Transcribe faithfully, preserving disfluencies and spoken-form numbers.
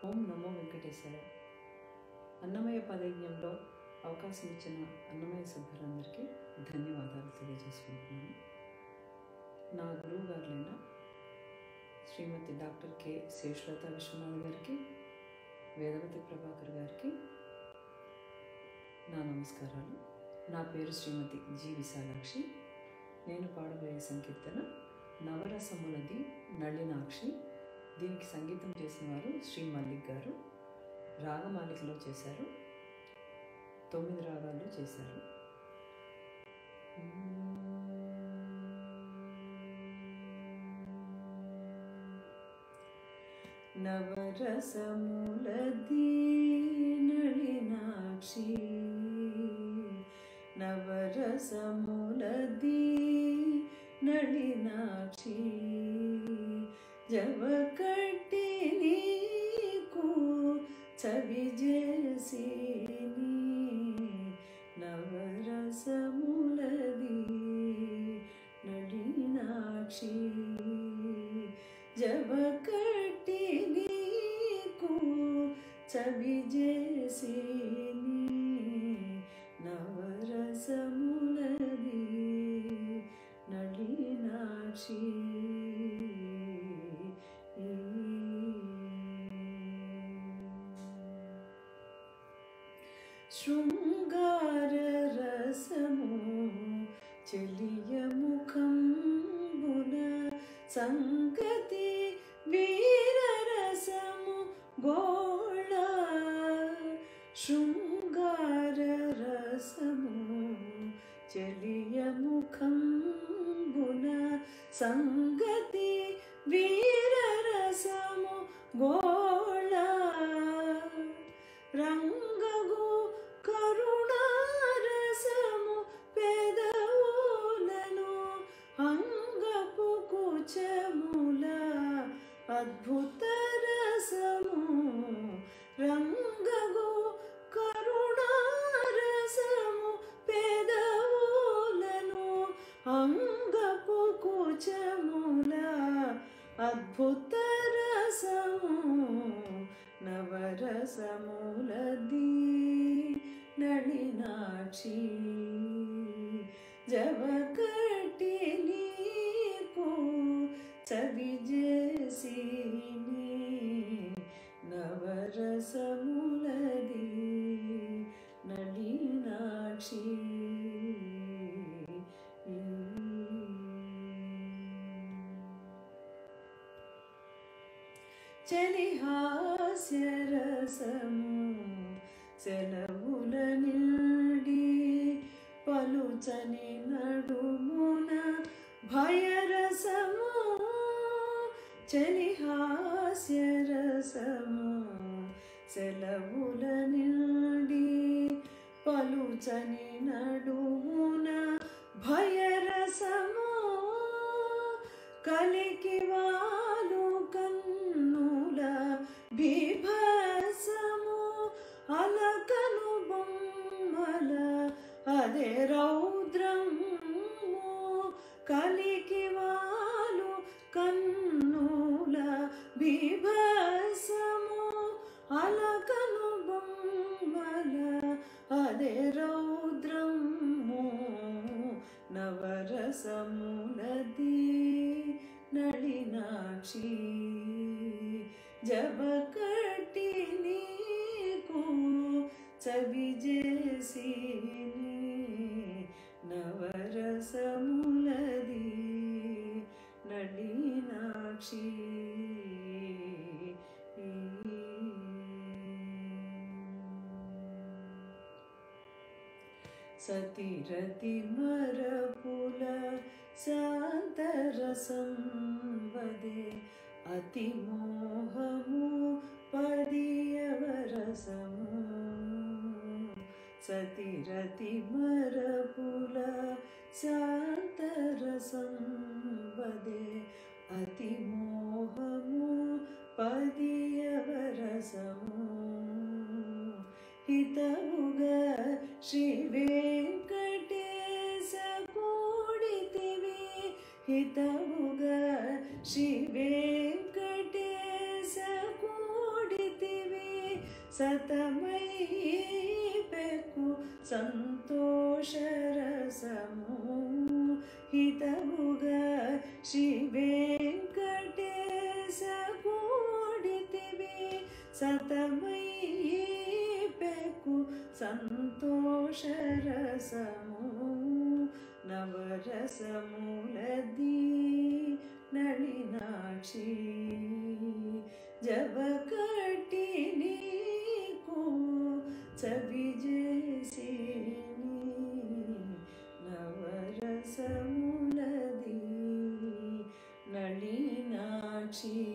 ఓం నమో వెంకటేశ్వర. అన్నమయ్య పదయజ్ఞంలో అవకాశం ఇచ్చిన అన్నమయ్య సభ్యులందరికీ ధన్యవాదాలు తెలియజేసుకుంటున్నాను. నా గురువు గారులైన శ్రీమతి డాక్టర్ కె శేషలత విశ్వనాథ్ గారికి, వేదవతి ప్రభాకర్ గారికి నా నమస్కారాలు. నా పేరు శ్రీమతి జి విశాలాక్షి. నేను పాడబోయే సంకీర్తన నవరసములది నళినాక్షి. దీనికి సంగీతం చేసిన వారు శ్రీ మల్లిక్ గారు. రాగమాలికలో చేశారు, తొమ్మిది రాగాల్లో చేశారు. నవరసములది నళినాక్షి, నవరసములది నళినాక్షి, జవకట్టి నీకు చవిజేసిని, నవరసములది నళినాక్షి, జవకట్టి నీకు చవిజేసిని, నవరసములది నళినాక్షి. శృంగార రసము చెలియ ముఖంబున, సంగతి వీర రసము గోళ, శృంగార రసము చెలియ ముఖంబున, సంగతి వీర రసము గోళ, రంగగు కరుణారసము పెదవులను, అంగపు కుచముల అద్భుత రసము, రంగగు కరుణారసము పెదవులను, అంగపు కుచముల అద్భుత రసము, నవరసములది నళినాక్షి, జవకట్టి నీకు చవిజేసిని, నవరసములది నళినాక్షి. చలిహాస్య రసము సెలవుల నిండి, పలుచని నడుమున భయరసము, చలిహాస్య రసము సెలవుల నిండి, పలుచని నడుమున భయరసము, కలికి వాలు కన్నుల బీభత్సము, అలకను బొమ్మల అదే రౌద్రము, కలికి వాలు కన్నుల బీభత్సము, అలకను బొమ్మల అదే రౌద్రము, నవరసములది నళినాక్షి, జవకట్టి నీకు చవిజేసిని, నవరసములది నళినాక్షి. సతిరతి మరపుల శాంతరసం వదే, అతి మోహము పదియవరసము, సతిరతి మరపుల శాంతరసం వదే, అతి మోహము పదియవరసము, హితముగా శ్రీ వెంకటేశ కూడితివి, హితముగా శ్రీ వెంకటేశ కూడితివి, సతమై పెకు సంతోషరసము హితముగా శ్రీ వెంకటేశ కూడితివి సతమై పెకు సంతోషరసము నవరసములది నళినాక్షి జబకటి నీకు చవిజేసి నవరసములది నళినాక్షి